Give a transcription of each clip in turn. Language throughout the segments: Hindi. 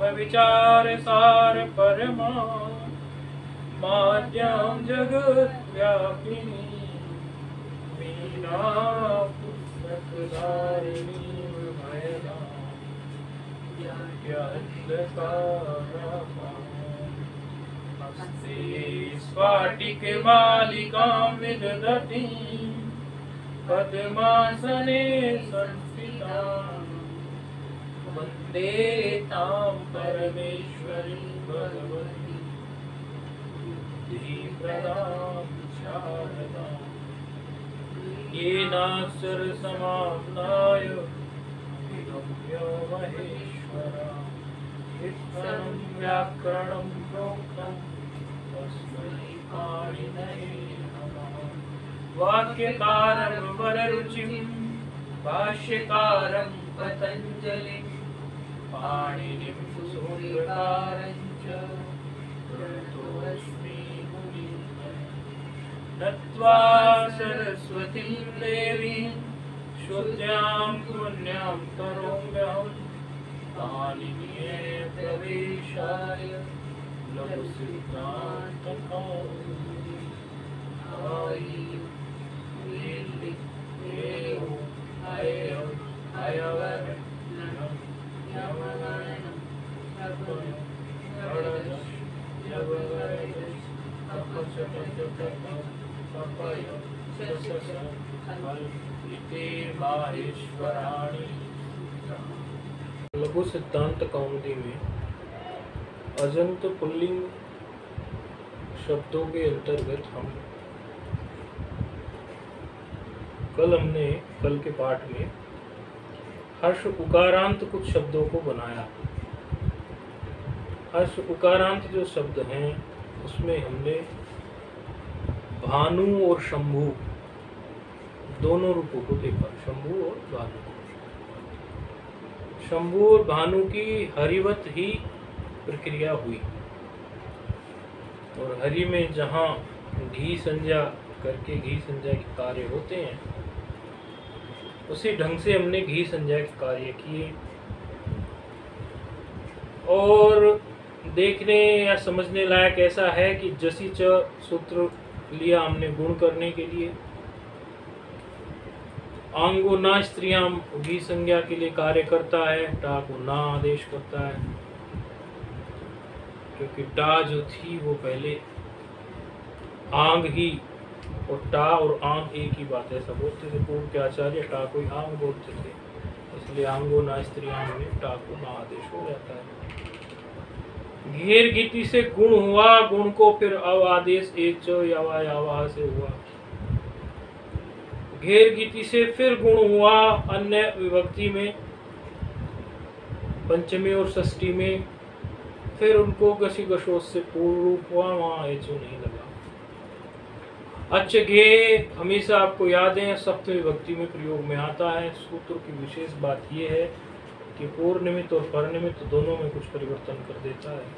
विचार सार परमा माद्यां जगत व्यापिनी मीरा पुस्तक धारिणी भयदा हस्ते स्फाटिक मालिकां विदधती पद्मासने संस्थितां वन्दे तां परमेश्वरीं भगवतीं बुद्धिप्रदां शारदां येनाक्षरसमाम्नाय विगम्य महेश्वरा इत्थं व्याकरणं प्रोक्तं तस्मै पाणिनये नमः। वाक्यकारं वररुचिं भाष्यकारं पतञ्जलिं पाणिनिं सूत्रकारं च प्रणतोऽस्मि मुनिम्। नत्वा सरस्वतीं देवीं शुद्ध्यां पुण्यां करोम्यहं पाणिनीये प्रवेशाय लघुसिद्धान्तकौमुदी लघु सिद्धांत कौमुदी में अजंत पुल्लिंग शब्दों के अंतर्गत हमने कल के पाठ में हर्ष उकारांत कुछ शब्दों को बनाया। हर्ष उकारांत जो शब्द हैं उसमें हमने भानु और शंभु दोनों रूपों को देखा। शंभु और भानु, शंभु और भानु की हरिवत ही प्रक्रिया हुई और हरि में जहाँ घी संज्ञा करके घी संज्ञा के कार्य होते हैं उसी ढंग से हमने घी संज्ञा के कार्य किए और देखने या समझने लायक ऐसा है कि जसी च सूत्र लिया हमने गुण करने के लिए। आंगो ना स्त्रियां घी संज्ञा के लिए कार्य करता है, टा को ना आदेश करता है क्योंकि टा जो थी वो पहले आंग ही और टा और आंग एक ही बात है। ऐसा बोलते थे पूर्व के आचार्य, टा को आंग बोलते थे, इसलिए आंगो ना स्त्रियां में टा को ना आदेश हो जाता है। घेर गीति से गुण हुआ, गुण को फिर अव आदेश एक यावा यावा से हुआ। घेर गीति से फिर गुण हुआ अन्य विभक्ति में पंचमी और षष्ठी में, फिर उनको गसी गशोस से पूर्ण रूप हुआ, वहां एचो नहीं लगा। अच्छ घे हमेशा आपको याद है सप्तमी विभक्ति में प्रयोग में आता है। सूत्र की विशेष बात यह है कि पूर्व निमित्त और पर निमित्त दोनों में कुछ परिवर्तन कर देता है।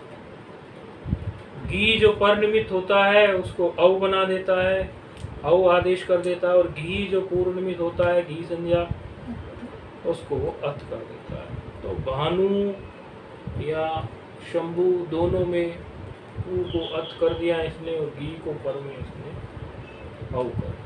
घी जो पर निमित्त होता है उसको अव बना देता है, अव आदेश कर देता है, और घी जो पूर्व निमित्त होता है घी संज्ञा उसको अथ कर देता है। तो भानु या शंभु दोनों में ऊ को अथ कर दिया इसने और घी को पर में इसने अव कर दिया।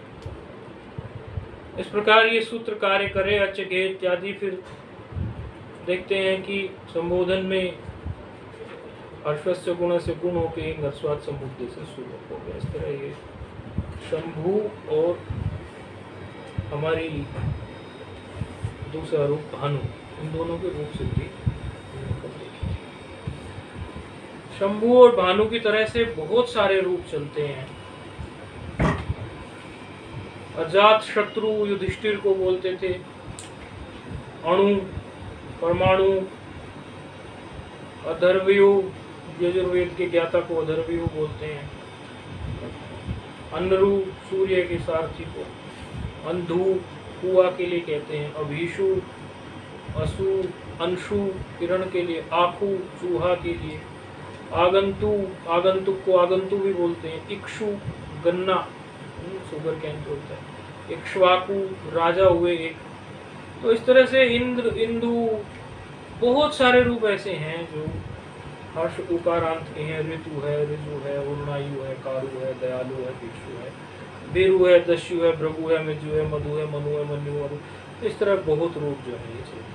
इस प्रकार ये सूत्र कार्य करे। अच्छ घे इत्यादि। फिर देखते हैं कि संबोधन में हर्षस्य गुण से गुण होके नरस्वाद संबुद्धि से शुरू हो गया। इस तरह ये शंभु और हमारी दूसरा रूप भानु, इन दोनों के रूप सिद्धि। शंभु और भानु की तरह से बहुत सारे रूप चलते हैं। अजात शत्रु युधिष्ठिर को बोलते थे अणु, परमाणु, अधर्वयु, यजुर्वेद के ज्ञाता को अधर्वयु बोलते हैं। अनरु सूर्य के सारथी को, अंधु कुआ के लिए कहते हैं, अभीषु, असु, अंशु किरण के लिए, आखु चूहा के लिए, आगंतु, आगंतुक को आगंतु भी बोलते हैं, इक्षु गन्ना शुगर कैन होता है, इक्ष्वाकु राजा हुए एक। तो इस तरह से इंद्र, इंदु, बहुत सारे रूप ऐसे हैं जो हर्ष उकारांत के हैं। ऋतु है, ऋजु है, उर्णायु है,कारु है, दयालु है, भिक्षु है, बेरु है, दस्यु है, भृगु है, मिजु है, मधु है, मनु है, मनु है। इस तरह बहुत रूप जो है ये।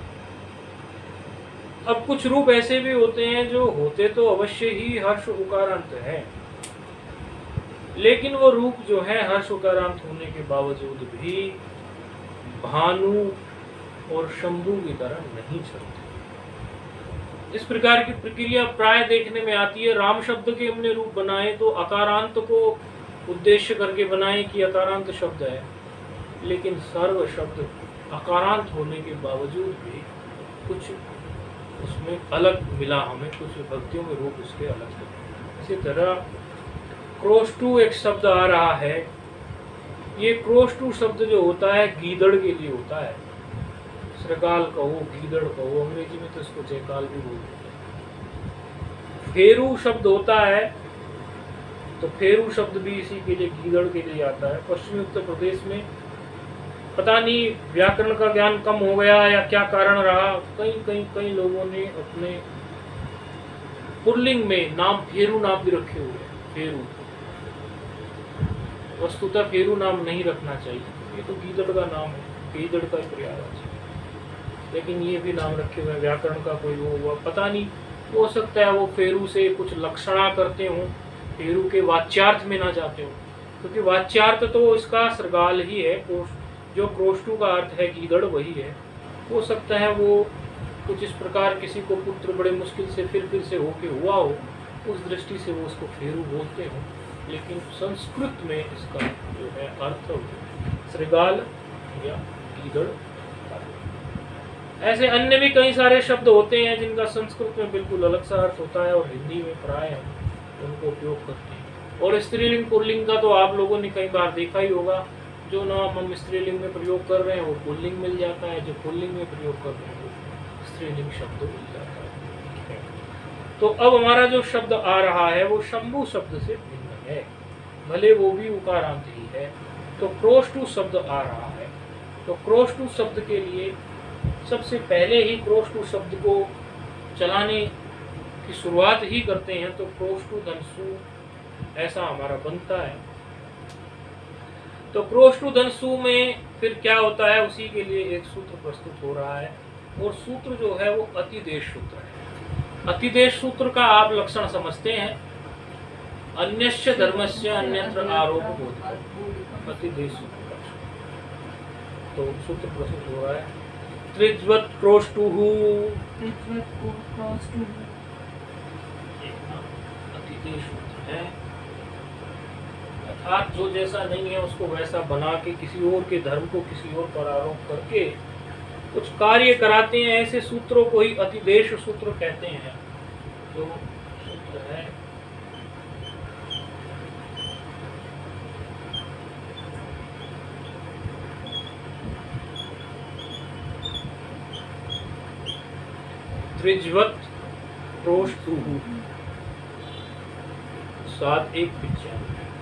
अब कुछ रूप ऐसे भी होते हैं जो होते तो अवश्य ही हर्ष उकारांत है, लेकिन वो रूप जो है हर्ष उकारांत होने के बावजूद भी भानु और शंभु की तरह नहीं चलते। इस प्रकार की प्रक्रिया प्राय देखने में आती है। राम शब्द के हमने रूप बनाए तो अकारांत को उद्देश्य करके बनाए कि अकारांत शब्द है, लेकिन सर्व शब्द अकारांत होने के बावजूद भी कुछ उसमें अलग मिला हमें, कुछ भक्तियों में रूप उसके अलग है। इसी तरह क्रोष्टु एक शब्द आ रहा है। ये क्रोष्टु शब्द जो होता है गीदड़ के लिए होता है। श्रृगाल कहो, गीदड़ कहो, अंग्रेजी में तो इसको जयकाल भी बोलते हैं। फेरू शब्द होता है तो फेरू शब्द भी इसी के लिए, गीदड़ के लिए आता है। पश्चिमी उत्तर प्रदेश में पता नहीं व्याकरण का ज्ञान कम हो गया या क्या कारण रहा, कई लोगों ने अपने पुल्लिंग में नाम फेरू नाम भी रखे हुए हैं। फेरू, वस्तुतः फेरू नाम नहीं रखना चाहिए, ये तो गीदड़ का नाम है, गीदड़ का पर्यायवाची है, लेकिन ये भी नाम रखे हुए हैं। व्याकरण का कोई वो हुआ पता नहीं, हो सकता है वो फेरू से कुछ लक्षणा करते हों, फेरू के वाच्यार्थ में ना जाते हो, क्योंकि वाच्यार्थ तो इसका श्रृगाल ही है। जो क्रोष्टु का अर्थ है गीदड़ वही है। हो सकता है वो कुछ इस प्रकार किसी को पुत्र बड़े मुश्किल से फिर से होके हुआ हो, उस दृष्टि से वो उसको फेरू बोलते हो, लेकिन संस्कृत में इसका जो है अर्थ श्रृगाल या गीदड़। ऐसे अन्य भी कई सारे शब्द होते हैं जिनका संस्कृत में बिल्कुल अलग सा अर्थ होता है और हिंदी में प्राय हम उनको उपयोग करते हैं। और स्त्रीलिंग पुल्लिंग का तो आप लोगों ने कई बार देखा ही होगा। जो नाम हम स्त्रीलिंग में प्रयोग कर रहे हैं वो पुल्लिंग मिल जाता है, जो पुल्लिंग में प्रयोग कर रहे हैं वो स्त्रीलिंग शब्द मिल जाता है। तो अब हमारा जो शब्द आ रहा है वो शंभु शब्द से भिन्न है, भले वो भी उकारांत ही है। तो क्रोष्टु शब्द आ रहा है। तो क्रोष्टु शब्द के लिए सबसे पहले ही क्रोष्टु शब्द को चलाने की शुरुआत ही करते हैं, तो क्रोष्टु धनसु ऐसा हमारा बनता है। तो क्रोष्टु धनसु में फिर क्या होता है, उसी के लिए एक सूत्र प्रस्तुत हो रहा है, और सूत्र जो है वो अतिदेश सूत्र है। अतिदेश सूत्र का आप लक्षण समझते हैं, अन्यस्य धर्मस्य अन्यत्र आरोप बोधक, अतिदेश सूत्र का। तो सूत्र प्रस्तुत हो रहा है, त्रिज्वत क्रोष्टुः, अतिदेश सूत्र है। अर्थात जो जैसा नहीं है उसको वैसा बना के किसी और के धर्म को किसी और पर आरोप करके कुछ कार्य कराते हैं, ऐसे सूत्रों को ही अतिदेश सूत्र कहते हैं। जो सूत्र है त्रिज्वत क्रोष्टुः 7195।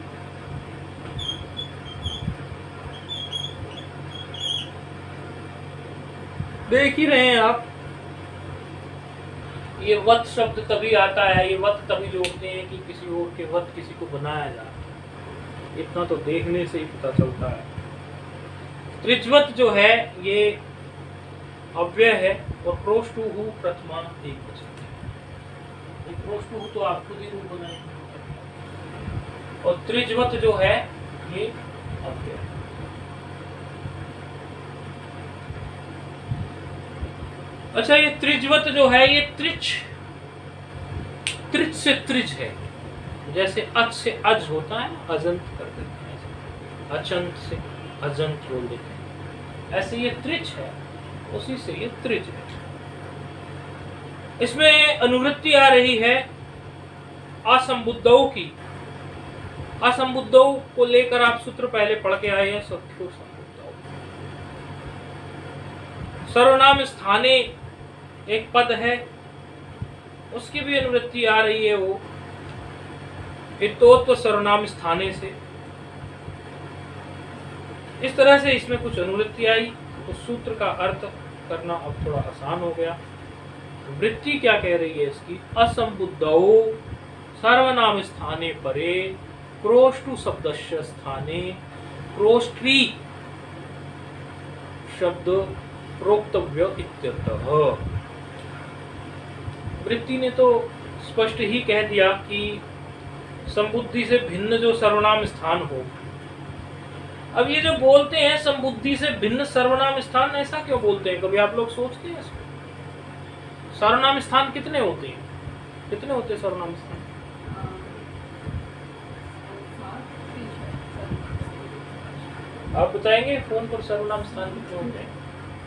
देख ही रहे हैं आप, ये वत शब्द तभी आता है, ये वत तभी जोड़ते हैं कि किसी और के वत किसी को बनाया जाए, इतना तो देखने से ही पता चलता है। त्रिज्वत जो है ये अव्यय है और क्रोष्टुः प्रथमा एकवचन है। क्रोष्टुः तो आप खुद ही रूप बनाएंगे, और त्रिज्वत जो है ये अव्यय है। अच्छा, ये त्रिज्वत जो है ये त्रिच से त्रिज है, जैसे अच से अज होता है, अजंत कर देते हैं, अचंत से अजंत बोल देते हैं, ऐसे ये त्रिच है, उसी से ये त्रिज है। इसमें अनुवृत्ति आ रही है असंबुद्धौ की। असंबुद्धौ को लेकर आप सूत्र पहले पढ़ के आए हैं, सख्यो संबुद्धौ। सर्वनाम स्थाने एक पद है, उसकी भी अनुवृत्ति आ रही है वो हितोत्व सर्वनाम स्थाने से। इस तरह से इसमें कुछ अनुवृत्ति आई, तो सूत्र का अर्थ करना अब थोड़ा आसान हो गया। वृत्ति क्या कह रही है इसकी, असंबुद्धौ सर्वनाम स्थाने परे क्रोष्टु शब्दस्य स्थाने क्रोष्ट्री शब्द प्रोक्तव्य इत्यर्थः। वृत्ति ने तो स्पष्ट ही कह दिया कि संबुद्धि से भिन्न जो सर्वनाम स्थान हो। अब ये जो बोलते हैं संबुद्धि से भिन्न सर्वनाम स्थान, ऐसा क्यों बोलते हैं? कभी आप लोग सोचते हैं इसको? सर्वनाम स्थान कितने होते हैं? कितने होते हैं सर्वनाम स्थान? आप बताएंगे फोन पर सर्वनाम स्थान कितने होते हैं?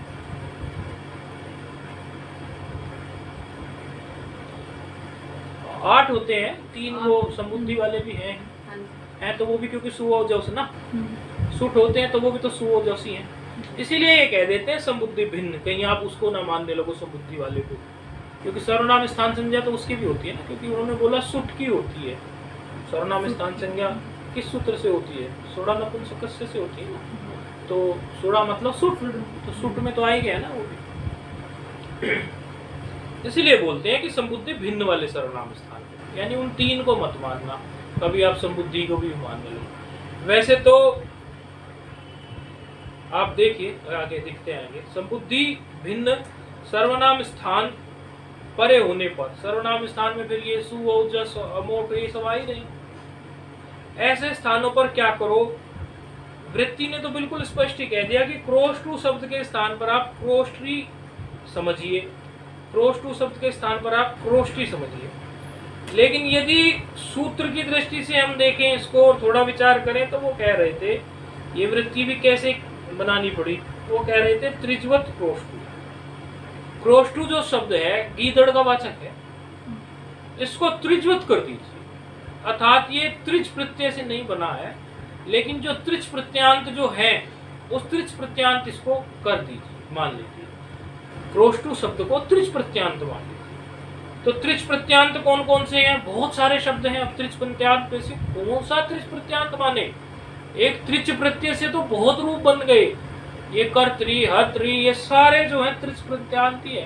आठ होते हैं, 3 वो संबुद्धि वाले भी हैं तो वो भी क्योंकि सुओजस ना सुट होते हैं तो वो भी तो सुओजस ही हैं, इसीलिए ये कह देते हैं संबुद्धि भिन्न। कहीं आप उसको ना मानने लगो संबुद्धि वाले को, क्योंकि सर्वनाम स्थान संज्ञा तो उसकी भी होती है ना, क्योंकि उन्होंने बोला सुट की होती है। सर्वनाम स्थान संज्ञा किस सूत्र से होती है? सोड़ा नपुंसकस्य से होती है ना, तो सोड़ा मतलब सुट, तो सुट में तो आ ही गया ना वो भी। इसीलिए बोलते हैं कि संबुद्धि भिन्न वाले सर्वनाम स्थान, यानी उन 3 को मत मानना, कभी आप संबुद्धि को भी मानने लो। वैसे तो आप देखिए आगे दिखते आएंगे, संबुद्धि भिन्न सर्वनाम स्थान परे होने पर, सर्वनाम स्थान में फिर ये सु ओजस अमोट ये सब आ ही नहीं। ऐसे स्थानों पर क्या करो? वृत्ति ने तो बिल्कुल स्पष्ट ही कह दिया कि क्रोष्टु शब्द के स्थान पर आप क्रोष्ट्री समझिए, क्रोष्टु शब्द के स्थान पर आप क्रोष्टी समझिए। लेकिन यदि सूत्र की दृष्टि से हम देखें इसको और थोड़ा विचार करें तो वो कह रहे थे, ये वृत्ति भी कैसे बनानी पड़ी, वो कह रहे थे त्रिज्वत क्रोष्टु। क्रोष्टु जो शब्द है गीदड़ का वाचक है, इसको त्रिज्वत कर दीजिए, अर्थात ये त्रिज प्रत्यय से नहीं बना है, लेकिन जो त्रिज प्रत्यांत जो है उस त्रिज प्रत्यांत इसको कर दीजिए, मान लीजिए क्रोष्टु शब्द को त्रिज प्रत्यांत मान लीजिए। तो त्रिज प्रत्यांत कौन कौन से हैं? बहुत सारे शब्द हैं। अब त्रिज प्रत्यांत में से कौन सा त्रिज प्रत्यांत माने? एक त्रिज प्रत्यय से तो बहुत रूप बन गए, ये कर्त्री हत्री ये सारे जो है त्रिज प्रत्यांत ही है।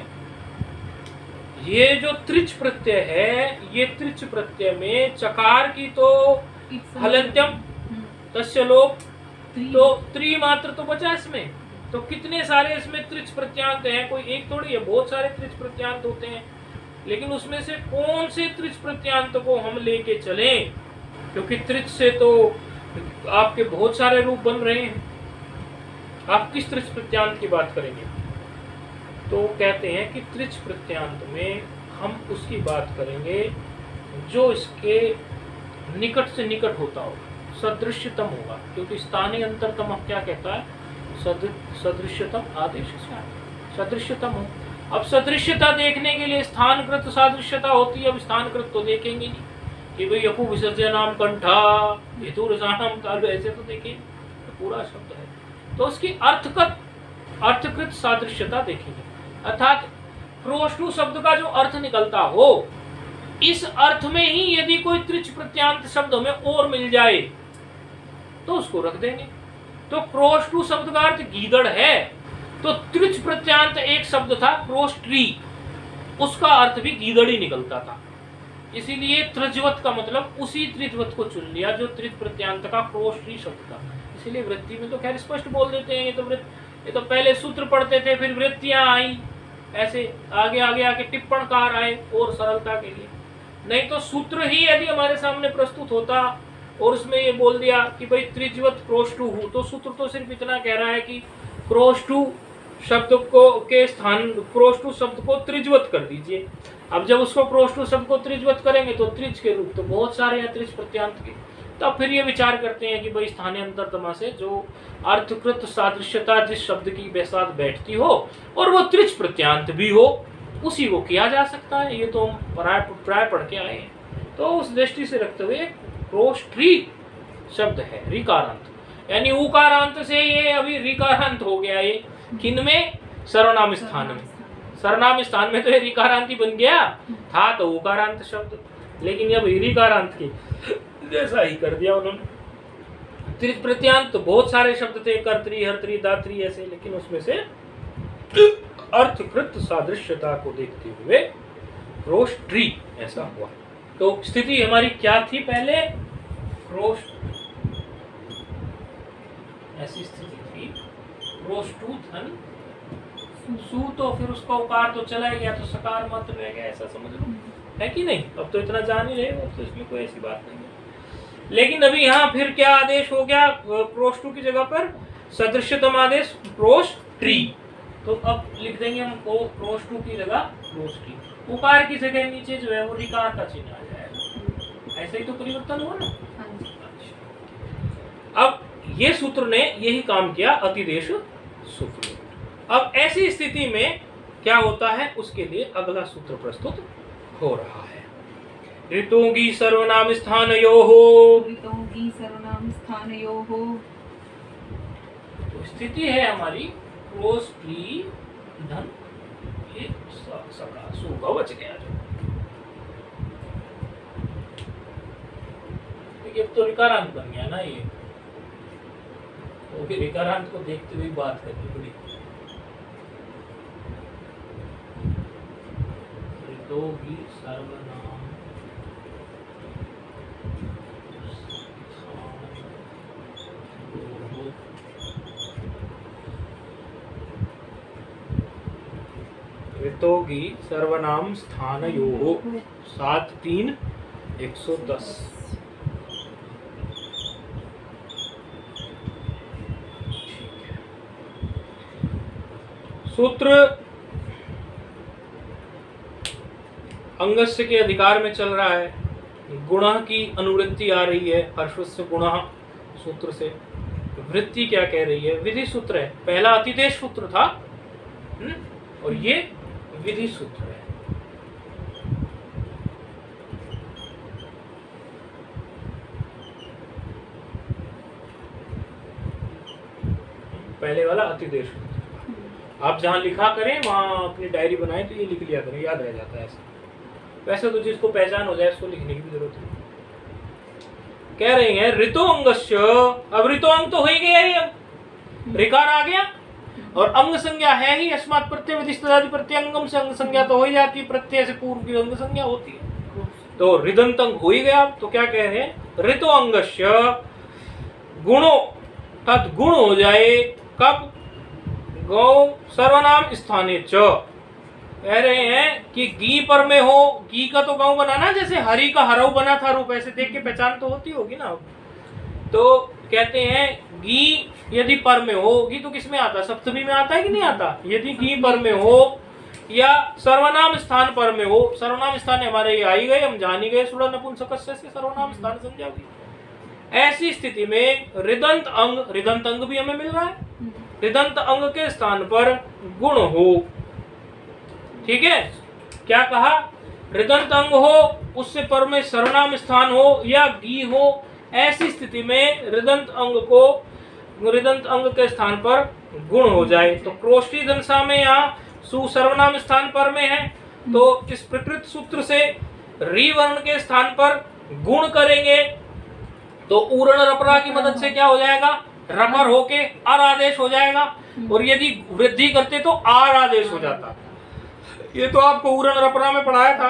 ये जो त्रिज प्रत्यय है, ये त्रिज प्रत्यय में चकार की तो हलंत्यम तस्य लोप, तो त्रिमात्र तो बचा इसमें, तो कितने सारे इसमें त्रिज प्रत्यांत हैं, कोई एक थोड़ी है, बहुत सारे त्रिज प्रत्यांत होते हैं। लेकिन उसमें से कौन से त्रिज प्रत्यांत को हम लेके चलें? क्योंकि त्रिज से तो आपके बहुत सारे रूप बन रहे हैं, आप किस त्रिज प्रत्यांत की बात करेंगे? तो कहते हैं कि त्रिज प्रत्यांत में हम उसकी बात करेंगे जो इसके निकट से निकट होता हो, सदृश्यतम होगा, क्योंकि स्थानीय अंतरतम क्या कहता है? सदृश्यतम आदेश से सदृश्यतम हो। अब सदृश्यता देखने के लिए स्थानकृत सादृश्यता होती है। अब स्थानकृत तो देखेंगे नहीं कि भाई यपु विसर्जनाम कंठा हेतुरसानम काल, ऐसे तो देखेंगे, तो पूरा शब्द है तो उसकी अर्थकृत सादृश्यता देखेंगे, अर्थात क्रोष्टु शब्द का जो अर्थ निकलता हो, इस अर्थ में ही यदि कोई त्रिच प्रत्यांत शब्द हमें और मिल जाए तो उसको रख देंगे। तो क्रोष्टु शब्द का अर्थ गीदड़ है, तो त्रिच प्रत्यांत एक शब्द था क्रोष्ट्री, उसका अर्थ भी गीदड़ ही निकलता था, इसीलिए त्रिज्वत का मतलब उसी त्रिज्वत को चुन लिया जो त्रिज प्रत्यांत का क्रोष्ट्री शब्द था। इसीलिए वृत्ति में तो खैर स्पष्ट बोल देते हैं, ये तो पहले सूत्र पढ़ते थे फिर वृत्तियां आई, ऐसे आगे आगे आके टिप्पणकार आए और सरलता के लिए। नहीं तो सूत्र ही यदि हमारे सामने प्रस्तुत होता और उसमें ये बोल दिया कि भाई त्रिज्वत क्रोष्टु हूँ, तो सूत्र तो सिर्फ इतना कह रहा है कि क्रोष्टु शब्द को के स्थान क्रोष्टु शब्द को त्रिज्वत कर दीजिए। अब जब उसको क्रोष्टु शब्द को त्रिज्वत करेंगे तो त्रिज के रूप तो बहुत सारे हैं त्रिज प्रत्यांत के, तब फिर ये विचार करते हैं कि भाई स्थानीय अंतरतमा से जो अर्थकृत सादृश्यता जिस शब्द की साथ बैठती हो और वो त्रिज प्रत्यांत भी हो, उसी को किया जा सकता है। ये तो हम प्राय पढ़ के आए हैं। तो उस दृष्टि से रखते हुए क्रोष्ट्री शब्द है ऋकारांत, यानी उकारांत से ये अभी ऋकारांत हो गया। ये किनमें? सर्वनाम स्थान में। सर्वनाम स्थान में तो ये ऋकारांत ही बन गया था, तो उकारांत शब्द, लेकिन अब ऋकारांत की जैसा ही कर दिया उन्होंने। त्रिज प्रत्यांत तो बहुत सारे शब्द थे, कर्त्री हर्त्री दात्री ऐसे, लेकिन उसमें से अर्थकृत सादृश्यता को देखते हुए क्रोष्टी ऐसा हुआ। तो स्थिति हमारी क्या थी पहले? क्रोष्ट, ऐसी स्थिति थी क्रोष्टु धन सु, तो फिर उसका उकार तो चला गया, तो सकार मात्र रह गया, ऐसा समझ लो, है कि नहीं? अब तो इतना जान ही रहे हो, तो इसमें कोई ऐसी बात नहीं है। लेकिन अभी यहाँ फिर क्या आदेश हो गया? क्रोष्टु की जगह पर सदृश्यतम आदेश क्रोष्टी। तो अब लिख देंगे हम क्रोष्टु की जगह क्रोष्टी, उकार की जगह नीचे जो है वो ऋकार का चिन्ह आ जाएगा। ऐसे ही तो परिवर्तन हुआ ना। अब ये सूत्र ने यही काम किया, अतिदेश सूत्र। अब ऐसी स्थिति में क्या होता है, उसके लिए अगला सूत्र प्रस्तुत हो रहा है। ऋतोंगी सर्वनाम स्थानयोः, ऋतोंगी सर्वनाम स्थानयोः। तो स्थिति है हमारी क्रोष्टी धन ये सका सु का बच गया जो। ये तो रिकारांत बन गया ना ये, तो फिर रिकारांत को देखते हुए बात करनी पड़ी। ऋतोंगी सर्वनाम ऋतोगी सर्वनाम स्थानयोः 7-3-110। सूत्र अंगस्य के अधिकार में चल रहा है। गुणः की अनुवृत्ति आ रही है, हर्षस्य गुणः सूत्र से। वृत्ति क्या कह रही है? विधि सूत्र है। पहला अतिदेश सूत्र था और ये विधि सूत्र है। पहले वाला अतिदेश सूत्र। आप जहां लिखा करें वहां अपनी डायरी बनाएं तो ये लिख लिया करें, याद रह जाता है ऐसा। वैसे तो जिसको पहचान हो जाए उसको लिखने की भी जरूरत नहीं। कह रही है ऋतो अंगस्य, अब ऋतो अंग तो हो ही गया ही, अब ऋकार आ गया और अंग संज्ञा है ही, अस्मात् प्रत्यय विधिष्ठादि प्रत्यंगम से अंग संज्ञा तो हो ही जाती है, प्रत्यय से पूर्व की अंग संज्ञा होती है। तो ऋदंत अंग हो ही गया। तो क्या कह रहे हैं? ऋतो अंगस्य गुणो तत् गुण हो जाए कब? गौ सर्वनाम स्थाने च। कह रहे हैं कि गी पर में हो, गी का तो गांव बनाना, जैसे हरि का हरऊ बना था रूप, ऐसे देख के पहचान तो होती होगी ना। तो कहते हैं गी यदि पर में हो, गी तो किस में आता है? सप्तमी में आता है कि नहीं आता? यदि गी पर में हो या सर्वनाम स्थान पर में हो, सर्वनाम स्थान हमारे ये आई गए, हम जान ही गए सुड़ा नपुंसकस्य से सर्वनाम स्थान संज्ञा हुई। ऐसी स्थिति में ऋदंत अंग भी हमें मिल रहा है, ऋदंत अंग के स्थान पर गुण हो। ठीक है, क्या कहा? ऋदंत अंग हो, उससे पर में सर्वनाम स्थान हो या गी हो, ऐसी स्थिति में ऋदंत अंग के स्थान पर गुण हो जाए। तो क्रोष्टी दंसा में यहाँ सु सर्वनाम स्थान पर में है, तो इस प्रकृत सूत्र से री वर्ण के स्थान पर गुण करेंगे तो उरण रपरा की मदद से क्या हो जाएगा? रपर होके अर आदेश हो जाएगा। और यदि वृद्धि करते तो आर आदेश हो जाता। ये तो आपको उरण रपरा में पढ़ाया था,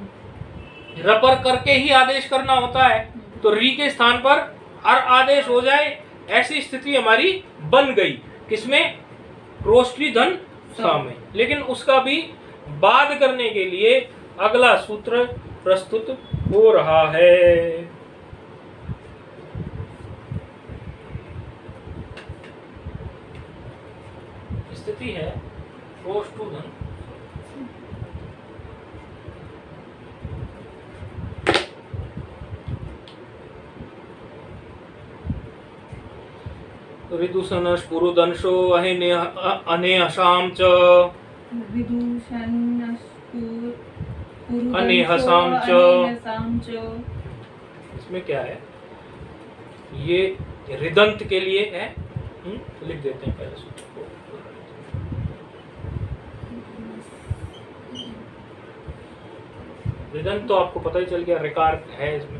रपर करके ही आदेश करना होता है। तो री के स्थान पर अर आदेश हो जाए, ऐसी स्थिति हमारी बन गई। किसमें? क्रोष्टी धन सा में। लेकिन उसका भी बाद करने के लिए अगला सूत्र प्रस्तुत हो रहा है। स्थिति है क्रोष्टु धन विदूषण स्फुरुदंशो अनेहसाम च अनेहसाम च। इसमें क्या है? ये ऋदंत के लिए है। लिख देते हैं पहले सूत्र को। ऋदंत तो आपको पता ही चल गया, ऋकार है इसमें।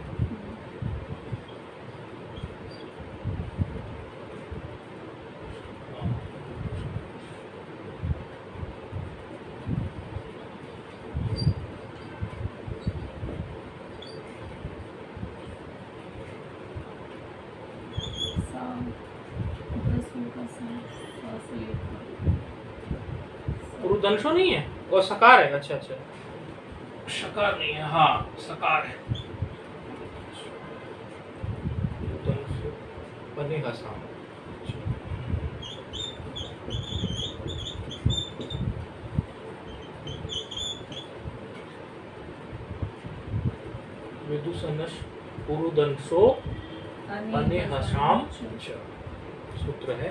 पुरुदंशो नहीं है, वो सकार है। अच्छा अच्छा, शकार नहीं है, हाँ सकार है। पुरुदंशो बने हसाम। विदुषनश पुरुदंशो बने हसाम। सूत्र है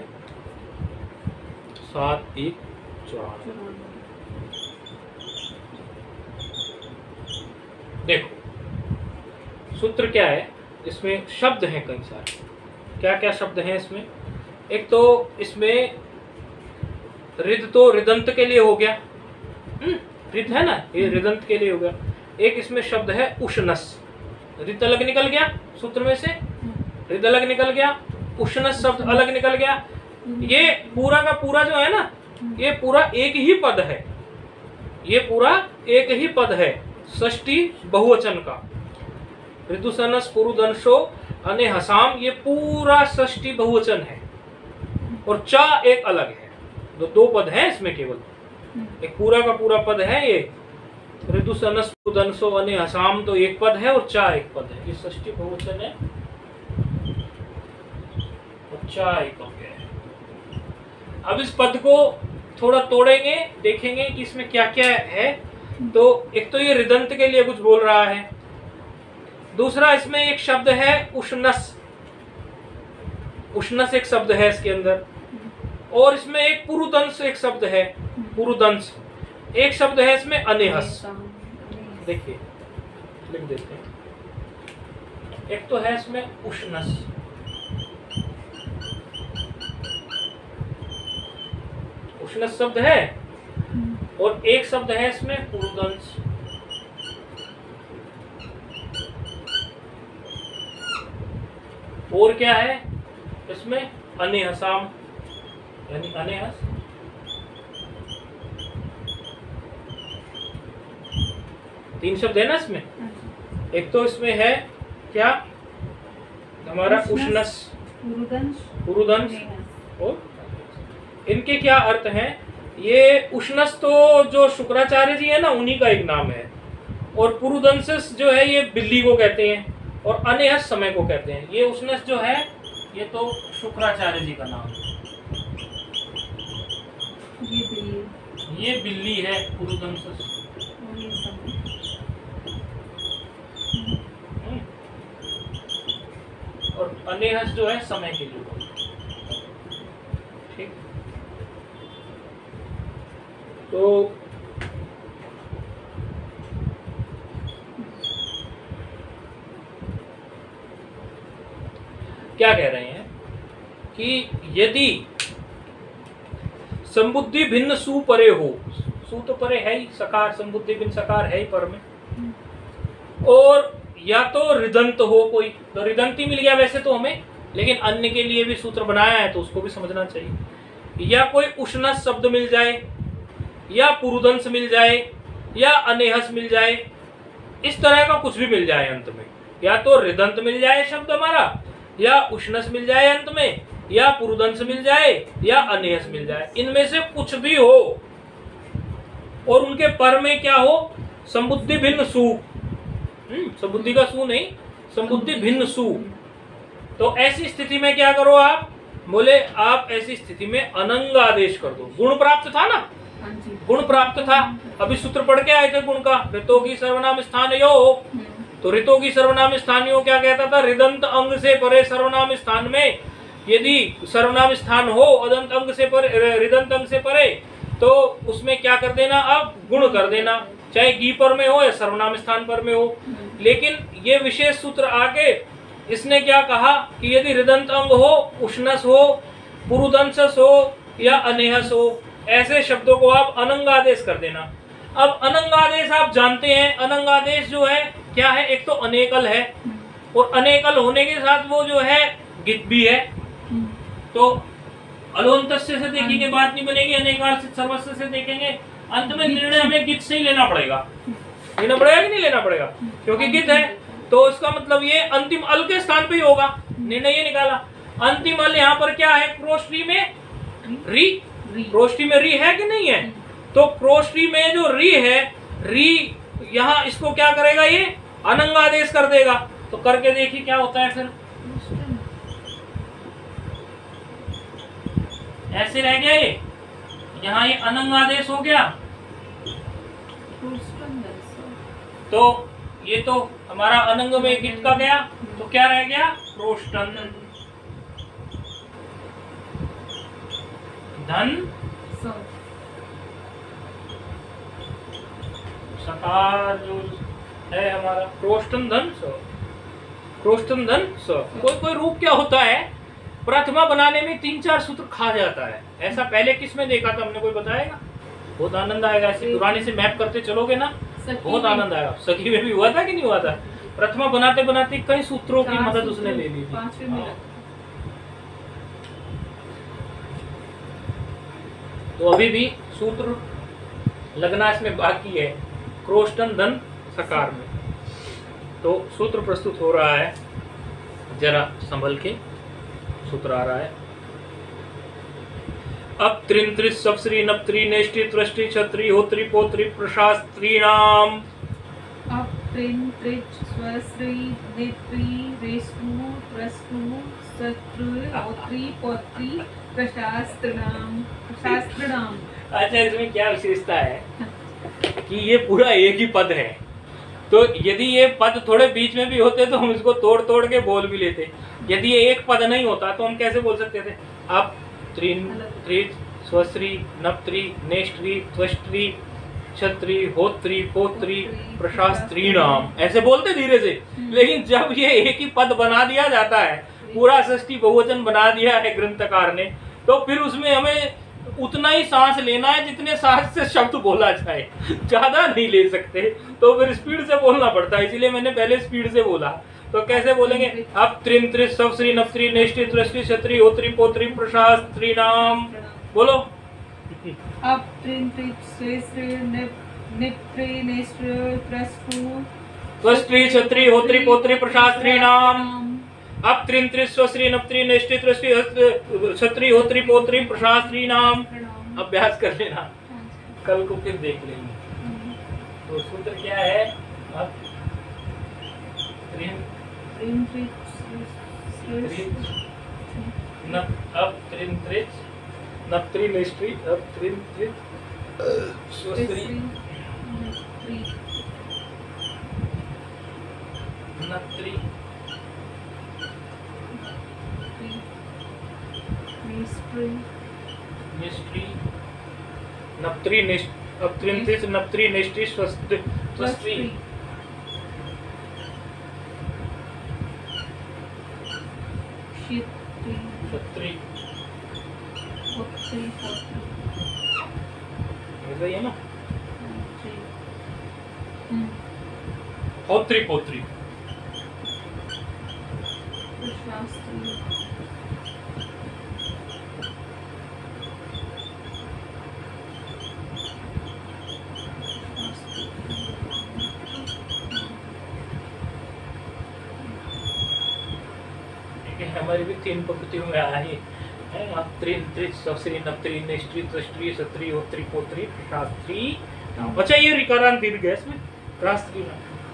714। देखो सूत्र क्या है, इसमें शब्द हैं कई सारे। क्या क्या शब्द हैं इसमें? एक तो इसमें रिद तो रिदंत के लिए हो गया, रिद है ना, ये रिदंत के लिए हो गया। एक इसमें शब्द है उष्णस, रिद अलग निकल गया सूत्र में से, रिद अलग निकल गया, उष्णस शब्द अलग निकल गया। ये पूरा का पूरा जो है ना, ये पूरा एक ही पद है, ये पूरा एक ही पद है षष्ठी बहुवचन का। ऋतुसनस पुरुदंशो अने हसाम, ये पूरा षष्ठी बहुवचन है और चा एक अलग है। दो पद है इसमें, केवल एक पूरा का पूरा पद है ये। ऋतुसनस पुरुदंशो अने हसाम तो एक पद है और चा एक पद है, ये षष्ठी बहुवचन है और चा एक पद है। अब इस पद को थोड़ा तोड़ेंगे, देखेंगे कि इसमें क्या क्या है। तो एक तो ये रिदंत के लिए कुछ बोल रहा है, दूसरा इसमें एक शब्द है उष्णस, उष्णस एक शब्द है इसके अंदर, और इसमें एक पुरुदंश एक शब्द है, पुरुदंश एक शब्द है इसमें अनेहस। देखिए लिख देते हैं, एक तो है इसमें उष्णस, उष्णस शब्द है, और एक शब्द है इसमें पुरुदंश। और क्या है इसमें अनेहसाम, यानी अनेहस। तीन शब्द है ना इसमें। एक तो इसमें है क्या हमारा उष्णस, पुरुदंश, और इनके क्या अर्थ हैं? ये उष्णस तो जो शुक्राचार्य जी है ना, उन्हीं का एक नाम है, और पुरुदंशस जो है ये बिल्ली को कहते हैं, और अनेहस समय को कहते हैं। ये उष्णस जो है ये तो शुक्राचार्य जी का नाम है, ये बिल्ली है पुरुदंशस। और अनेहस जो है समय के लिए। ठीक, तो क्या कह रहे हैं कि यदि संबुद्धि भिन्न सु परे हो, सु तो परे है ही, सकार संबुद्धि भिन्न सकार है ही पर में, और या तो रिदंत हो कोई, तो रिदंत ही मिल गया वैसे तो हमें, लेकिन अन्य के लिए भी सूत्र बनाया है तो उसको भी समझना चाहिए। या कोई उष्णस शब्द मिल जाए, या पुरुदंश मिल जाए, या अनेहस मिल जाए, इस तरह का कुछ भी मिल जाए अंत में। या तो रिदंत मिल जाए शब्द हमारा, या उष्णस मिल जाए अंत में, या पुरुदंश मिल जाए, या अनेहस मिल जाए, इनमें से कुछ भी हो, और उनके पर में क्या हो, संबुद्धि भिन्न सु, संबुद्धि का सु नहीं, संबुद्धि भिन्न सु। तो ऐसी स्थिति में क्या करो आप? बोले आप ऐसी स्थिति में अनंग आदेश कर दो। गुण प्राप्त था ना, गुण प्राप्त था, अभी सूत्र पढ़ के आए थे गुण का। ऋतों की सर्वनाम स्थान यो, तो ऋतों की सर्वनाम स्थान यो क्या कहता था? रिदंत अंग से परे सर्वनाम स्थान में यदि सर्वनाम स्थान हो अदंत अंग से परे, रिदंत अंग से परे, तो उसमें क्या कर देना? अब गुण कर देना, चाहे गी पर में हो या सर्वनाम स्थान पर में हो। लेकिन ये विशेष सूत्र आगे इसने क्या कहा कि यदि रिदंत अंग हो, उष्णस हो, पुरुदंशस हो या अनेहस हो, ऐसे शब्दों को आप अनंगादेश कर देना। अब अनंगादेश आप जानते हैं, अनंगादेश जो है क्या है? एक तो अनेकल है, और अनेकल होने के साथ वो जो है गित भी है। तो अलोन्तस्य से देखेंगे बात नहीं बनेगी, अनेकाल से सर्वस्व से देखेंगे, अंत में निर्णय हमें गित से ही लेना पड़ेगा। लेना पड़ेगा कि नहीं लेना पड़ेगा? क्योंकि गित है तो इसका मतलब ये अंतिम अल के स्थान पे ही होगा। निर्णय ये निकाला। अंतिम हल यहाँ पर क्या है? क्रोष्टी में री, क्रोष्टी में री है कि नहीं है? तो क्रोष्टी में जो री है, री यहाँ इसको क्या करेगा? ये अनंग आदेश कर देगा। तो करके देखिए क्या होता है फिर। ऐसे रह गया ये, यहाँ ये अनंग आदेश हो गया। तो ये तो हमारा अनंग में गिट का गया, तो क्या रह गया? क्रोष्टन धन सकार जो है हमारा क्रोष्टन धन स, क्रोष्टन धन स। कोई कोई रूप क्या होता है, प्रथमा बनाने में 3-4 सूत्र खा जाता है। ऐसा पहले किस में देखा था हमने, कोई बताएगा? बहुत आनंद आएगा। ऐसे पुराने से मैप करते चलोगे ना, बहुत आनंद आएगा। सखी में भी हुआ था कि नहीं हुआ था? प्रथमा बनाते बनाते कई सूत्रों की मदद उसने ले ली थी। तो अभी भी सूत्र लगना इसमें बाकी है, क्रोष्टन धन सकार में। तो सूत्र प्रस्तुत हो रहा है, जरा संभल के सूत्र आ रहा है। अब त्रिन त्रिश सप्श्री नप्त्री नेष्टि त्वष्टि क्षत्रि होत्री पोत्री प्रशास्त्रीणाम। अब त्रिन त्रिच स्वश्री नेत्री रेष्टु प्रस्तु शत्रु होत्री पोत्री प्रशास्त्रणाम। अच्छा, इसमें क्या विशेषता है कि ये पूरा एक ही पद है। तो यदि ये पद थोड़े बीच में भी होते तो हम इसको तोड़ तोड़ के बोल भी लेते। यदि ये एक पद नहीं होता तो हम कैसे बोल सकते थे? अब त्रिन त्रिच स्वश्री नप्त्री नेष्टि त्वष्टि क्षत्रि होत्री पोत्री प्रशास्त्रीणाम, ऐसे बोलते धीरे से। लेकिन जब ये एक ही पद बना दिया जाता है, पूरा षष्ठी बहुवचन बना दिया है ग्रंथकार ने, तो फिर उसमें हमें उतना ही सांस लेना है जितने सांस से शब्द बोला जाए, ज्यादा नहीं ले सकते। तो फिर स्पीड से बोलना पड़ता है, इसलिए मैंने पहले स्पीड से बोला। तो कैसे बोलेंगे? अब त्रिन त्रिश सप्श्री नप्त्री नेष्टि त्वष्टि क्षत्रि होत्री पोत्री प्रशास्त्रीणाम। बोलो। अब त्रिन त्रिच स्वश्री नेत्री नेष्टि प्रस्तु त्वष्टि क्षत्रि होत्री पोत्री प्रशास्त्रीणाम। अब त्रिन त्रिश स्वश्री नप्त्री नेष्टि त्वष्टि क्षत्रि होत्री पोत्री प्रशास्त्रीणाम। अभ्यास कर लेना, कल को फिर देख लेंगे। तो सूत्र क्या है? अब त्रिन त्रिच नप्त्री नेष्टि, अब त्रिन त्रिच स्वश्री नप्त्री नेष्टि नप्त्री नेष्टि, अब त्रिन त्रिच नप्त्री नेष्टि स्वस्ति क्षत्रि ऐसा ही है ना? होत्री पोत्री हमारी भी 3 पंक्तियों में आई है। अब त्रिन त्रिच सप्श्री नप्त्री नेष्टि त्वष्टि क्षत्रि होत्री पोत्री प्रशास्त्री। अच्छा, ये रिकारांत दीर्घ है इसमें, प्रशास्त्री।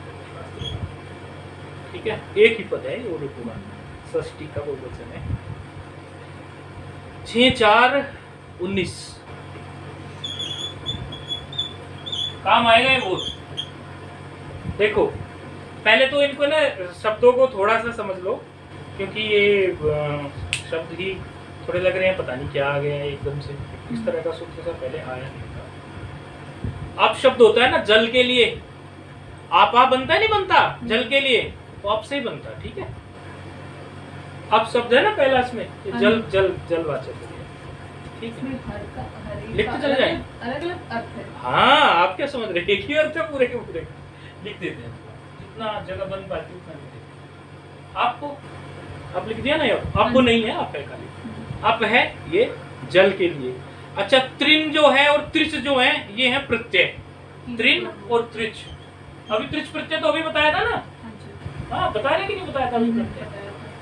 ठीक है, एक ही पद है वो पूरा, षष्ठी का बहुवचन है। 6-4-19 काम आएगा ये बहुत। देखो, पहले तो इनको ना शब्दों को थोड़ा सा समझ लो, क्योंकि ये शब्द ही थोड़े लग रहे हैं, पता नहीं क्या आ गया है एकदम से। इस तरह का सूत्र से पहले आया नहीं था। आप शब्द होता है ना जल के लिए, आप बनता है नहीं बनता जल के लिए, तो आप से ही बनता। ठीक है, आप शब्द है ना पहला इसमें, जल जल जलवाचक है। ठीक है, लिखते चले जाए, अलग अलग अर्थ है। हाँ, आप क्या समझ रहे? एक ही अर्थ है पूरे के पूरे, लिख देते हैं जितना जगह बन पाती उतना लिख देते। आपको आप लिख दिया ना, आपको नहीं है, आप है खाली। आप है ये जल के लिए। अच्छा, त्रिन जो है और त्रिच जो है, ये है प्रत्यय। त्रिन और त्रिच, अभी त्रिच प्रत्यय तो अभी बताया था ना। हाँ, बताया कि नहीं बताया था अभी प्रत्यय?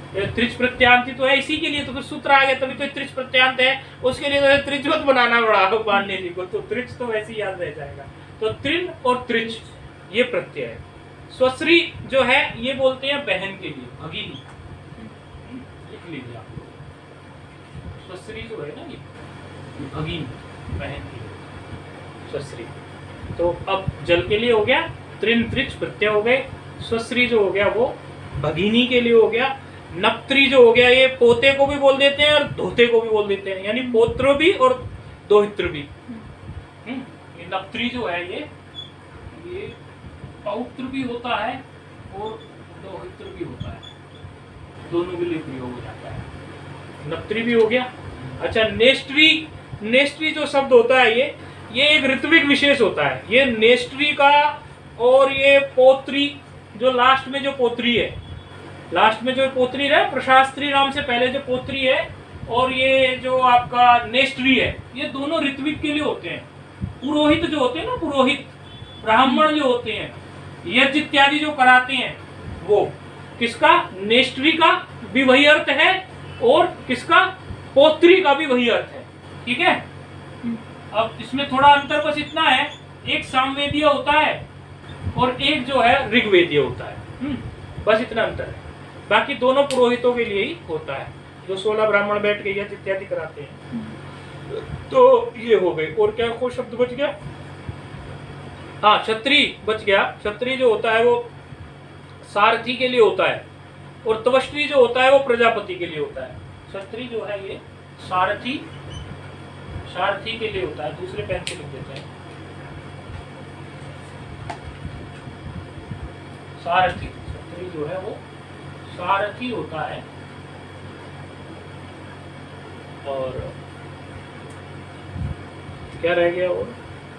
त्रिच प्रत्यांति तो है इसी के लिए, तो फिर सूत्र आ गया, तभी तो त्रिच प्रत्यांत है, उसके लिए तो त्रिज्वत बनाना पड़ा पाणिनि जी को, तो त्रिच तो वैसे ही याद रह जाएगा। तो त्रिन और त्रिच ये प्रत्यय है। स्वश्री जो है ये बोलते हैं बहन के लिए, भगिनी, लिख लीजिए आप। स्वश्री जो है ना ये भगिनी, बहन के लिए स्वश्री। तो अब जल के लिए हो गया त्रिन त्रिच प्रत्यय हो गए, स्वश्री जो हो गया वो भगिनी के लिए हो गया, नप्त्री जो हो गया ये पोते को भी बोल देते हैं और धोते को भी बोल देते हैं, यानी पोत्र भी और दोहित्र भी। ये नप्त्री जो है ये पौत्र भी होता है और दोहित्र भी होता है, दोनों के लिए प्रयोग हो जाता है। नप्त्री भी हो गया। अच्छा, नेष्ट्री, नेष्ट्री जो शब्द होता है ये एक ऋत्विक विशेष होता है। ये नेष्ट्री का और ये पोत्री जो लास्ट में जो पोत्री है, लास्ट में जो पोत्री है, प्रशास्त्री नाम से पहले जो पोत्री है और ये जो आपका नेष्ट्री है, ये दोनों ऋत्विक के लिए होते हैं। पुरोहित जो होते हैं ना, पुरोहित ब्राह्मण जो होते हैं, यज्ञ इत्यादि जो कराते हैं, वो किसका, नेष्ट्री का भी वही अर्थ है और किसका, पोत्री का भी वही अर्थ है। ठीक है। अब इसमें थोड़ा अंतर बस इतना है, एक सामवेदीय होता है और एक जो है ऋग्वेदीय होता है, बस इतना अंतर है। बाकी दोनों पुरोहितों के लिए ही होता है, जो 16 ब्राह्मण बैठ के यज्ञ इत्यादि कराते हैं। तो ये हो गई। और क्या कोई शब्द बच गया? हाँ, क्षत्रिय बच गया। क्षत्रिय जो होता है वो सारथी के लिए होता है और त्वष्टी जो होता है वो प्रजापति के लिए होता है। क्षत्रिय जो है ये सारथी, सारथी के लिए होता है। दूसरे पेन से लिख देते हैं, सारथी। क्षत्रिय जो है वो सारथी होता है। और क्या रह गया? और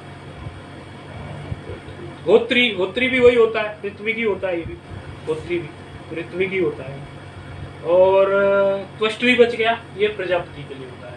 होत्री, होत्री भी वही होता है, ऋत्विकी होता है। ये भी होत्री भी ऋत्विकी होता है। और त्वष्टवी बच गया, ये प्रजापति के लिए होता है।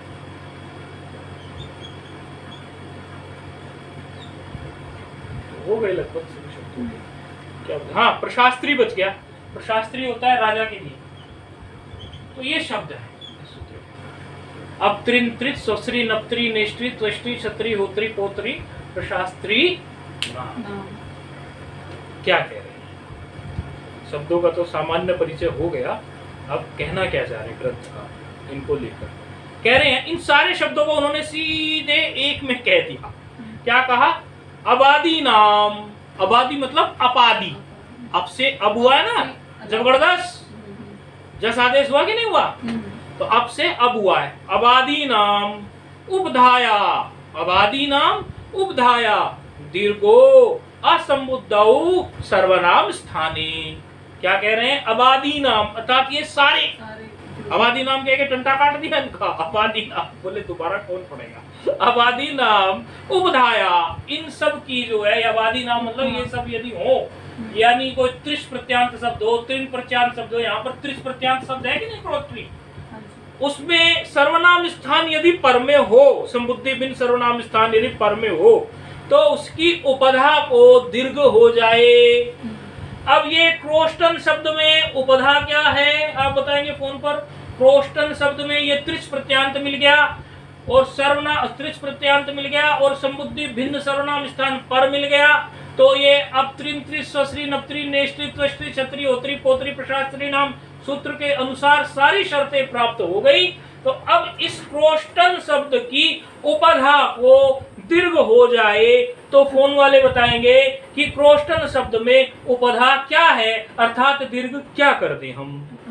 हो गए लगभग सभी शब्दों के। क्या? हाँ, प्रशास्त्री बच गया। प्रशास्त्री होता है राजा के लिए। तो ये शब्द है। अब त्रिन त्रिच स्वश्री नप्त्री नेष्ट्री त्वष्टी क्षत्री होत्री पोत्री प्रशास्त्री नाम। क्या कह रहे हैं? शब्दों का तो सामान्य परिचय हो गया। अब कहना क्या चाह रहे ग्रंथ का इनको लेकर? कह रहे हैं इन सारे शब्दों को उन्होंने सीधे एक में कह दिया। क्या कहा? अबादी नाम। अबादी मतलब अपादी। अब से अब हुआ है ना, जबरदस्त जस आदेश हुआ कि नहीं हुआ? तो अब से अब हुआ है। अबादी नाम उपधाया, अबादी नाम उपधाया दीर्घो असंबुद्धौ सर्वनाम स्थाने। क्या कह रहे हैं? अबादी नाम अर्थात ये सारे अबादी नाम कह के टंटा काट दिया इनका। अबादी नाम बोले दोबारा कौन पढ़ेगा? अबादी नाम उपधाया, इन सब की जो है अबादी नाम मतलब ये सब यदि हो, यानी कोई त्रिश प्रत्यांत शब्द हो, त्रिन प्रत्यांत शब्द हो, यहाँ पर त्रिश प्रत्यांत शब्द है कि नहीं प्रोत्री, उसमें सर्वनाम स्थान यदि पर में हो, संबुद्धि बिन सर्वनाम स्थान यदि पर में हो, तो उसकी उपधा को दीर्घ हो जाए। अब ये क्रोष्टन शब्द में उपधा क्या है आप बताएंगे फोन पर? क्रोष्टन शब्द में ये त्रिश प्रत्यांत मिल गया और सर्वनाम त्रिश प्रत्यांत मिल गया और संबुद्धि भिन्न सर्वनाम स्थान पर मिल गया। तो ये अब त्रिन त्रिश स्वश्री नप्त्री नेष्ट्री त्वष्टी क्षत्री होत्री पोत्री प्रशास्त्री नाम सूत्र के अनुसार सारी शर्तें प्राप्त हो गई। तो अब इस क्रोष्टन शब्द की उपधा को दीर्घ हो जाए तो फोन वाले बताएंगे कि क्रोष्टन शब्द में उपधा क्या है, अर्थात दीर्घ क्या कर दें हम?